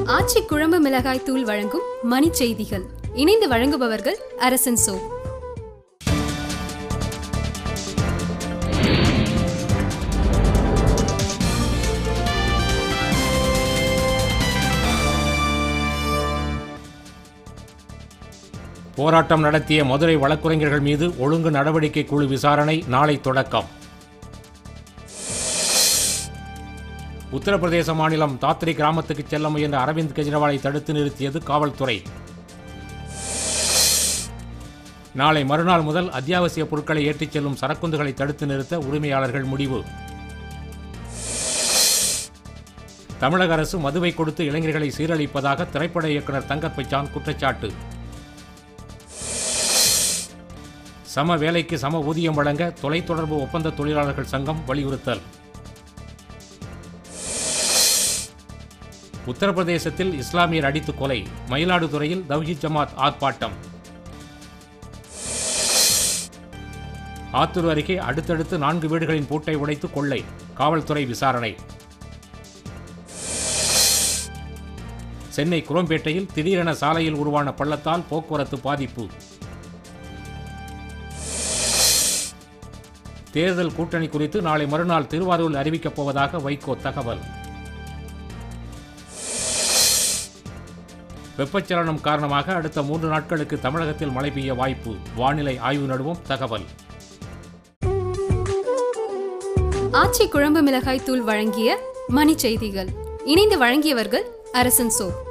ஆச்சி குழம்பு மிளகாய் தூள் வழங்கும் மணி செய்திகள். இணைந்து வழங்குபவர்கள் அரசன் சோ. போராட்டம் நடத்திய மதுரை வழக்குரைஞர்கள் மீது ஒழுங்கு நடவடிக்கை குழு விசாரணை நாளை தொடக்கம். உத்தரப்பிரதேச மாநிலம் தாத்ரி கிராமத்துக்கு செல்ல முயன்ற அரவிந்த் கெஜ்ரிவாலை தடுத்து நிறுத்தியது காவல்துறை. நாளை மறுநாள் முதல் அத்தியாவசிய பொருட்களை ஏற்றிச் செல்லும் சரக்குந்துகளை தடுத்து நிறுத்த உரிமையாளர்கள் முடிவு. தமிழக அரசு மதுவை கொடுத்து இளைஞர்களை சீரழிப்பதாக திரைப்பட இயக்குநர் தங்கர் பச்சான் குற்றச்சாட்டு. சம வேலைக்கு சம ஊதியம் வழங்க தொலைத்தொடர்பு ஒப்பந்த தொழிலாளர்கள் சங்கம் வலியுறுத்தல். உத்தரப்பிரதேசத்தில் இஸ்லாமியர் அடித்து கொலை, மயிலாடுதுறையில் தவ்ஹீத் ஜமாத் ஆர்ப்பாட்டம். ஆத்தூர் அருகே அடுத்தடுத்து 4 வீடுகளின் பூட்டை உடைத்து கொள்ளை, காவல்துறை விசாரணை. சென்னை குரோம்பேட்டையில் திடீரென சாலையில் உருவான பள்ளத்தால் போக்குவரத்து பாதிப்பு. தேர்தல் கூட்டணி குறித்து நாளை மறுநாள் திருவாரூரில் அறிவிக்கப் போவதாக வைகோ தகவல். வெப்பச்சலனம் காரணமாக அடுத்த 3 நாட்களுக்கு தமிழகத்தில் மழை பெய்ய வாய்ப்பு, வானிலை ஆய்வு நடுவம் தகவல். ஆச்சி குழம்பு மிளகாய் தூள் வழங்கிய மணி செய்திகள். இணைந்து வழங்கியவர்கள் அரசன் சோ.